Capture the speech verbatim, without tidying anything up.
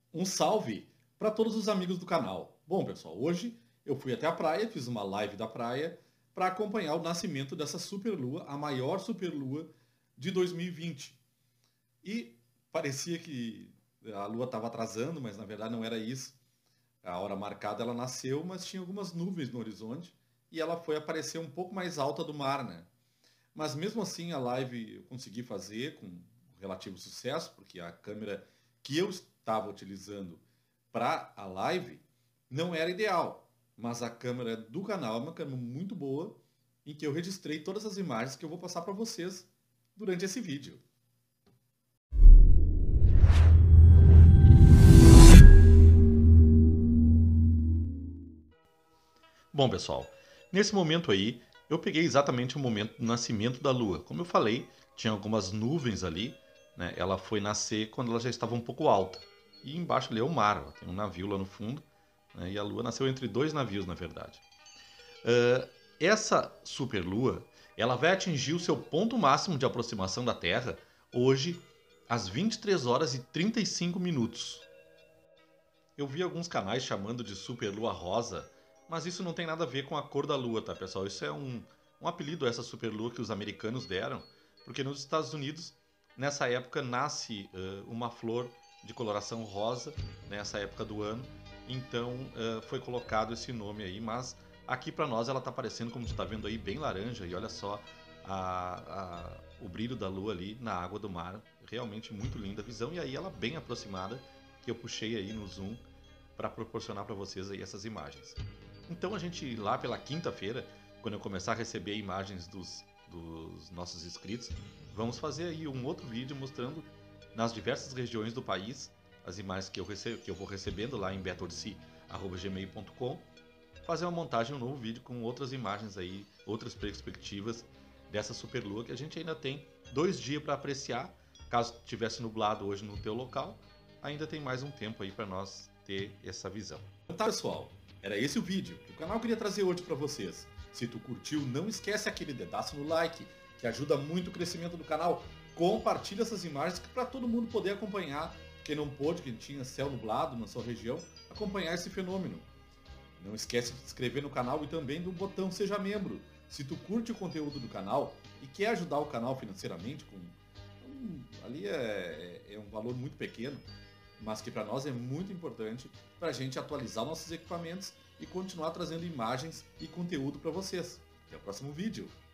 Um salve para todos os amigos do canal. Bom, pessoal, hoje eu fui até a praia, fiz uma live da praia para acompanhar o nascimento dessa superlua, a maior superlua de dois mil e vinte. E parecia que a lua estava atrasando, mas na verdade não era isso. A hora marcada ela nasceu, mas tinha algumas nuvens no horizonte e ela foi aparecer um pouco mais alta do mar, né? Mas mesmo assim a live eu consegui fazer com relativo sucesso, porque a câmera que eu estava utilizando para a live não era ideal, mas a câmera do canal é uma câmera muito boa em que eu registrei todas as imagens que eu vou passar para vocês durante esse vídeo. Bom, pessoal, nesse momento aí, eu peguei exatamente o momento do nascimento da Lua. Como eu falei, tinha algumas nuvens ali, né? Ela foi nascer quando ela já estava um pouco alta. E embaixo ali é o mar, tem um navio lá no fundo, né? E a Lua nasceu entre dois navios, na verdade. Uh, essa superlua, ela vai atingir o seu ponto máximo de aproximação da Terra hoje, às vinte e três horas e trinta e cinco minutos. Eu vi alguns canais chamando de superlua rosa, mas isso não tem nada a ver com a cor da lua, tá, pessoal? Isso é um, um apelido a essa superlua que os americanos deram, porque nos Estados Unidos, nessa época, nasce uh, uma flor de coloração rosa, nessa época do ano, então uh, foi colocado esse nome aí, mas aqui para nós ela está aparecendo, como você está vendo aí, bem laranja, e olha só a, a, o brilho da lua ali na água do mar, realmente muito linda a visão, e aí ela bem aproximada, que eu puxei aí no zoom, para proporcionar para vocês aí essas imagens. Então a gente lá pela quinta-feira, quando eu começar a receber imagens dos, dos nossos inscritos, vamos fazer aí um outro vídeo mostrando nas diversas regiões do país as imagens que eu, recebo, que eu vou recebendo lá em betodc arroba gmail ponto com, fazer uma montagem, um novo vídeo com outras imagens aí, outras perspectivas dessa superlua que a gente ainda tem dois dias para apreciar. Caso tivesse nublado hoje no teu local, ainda tem mais um tempo aí para nós ter essa visão. Tá, pessoal, era esse o vídeo que o canal queria trazer hoje para vocês. Se tu curtiu, não esquece aquele dedaço no like, que ajuda muito o crescimento do canal. Compartilha essas imagens para todo mundo poder acompanhar, quem não pôde, quem tinha céu nublado na sua região, acompanhar esse fenômeno. Não esquece de se inscrever no canal e também do botão Seja Membro. Se tu curte o conteúdo do canal e quer ajudar o canal financeiramente, com, um, ali é, é um valor muito pequeno, mas que para nós é muito importante para a gente atualizar nossos equipamentos e continuar trazendo imagens e conteúdo para vocês. Até o próximo vídeo!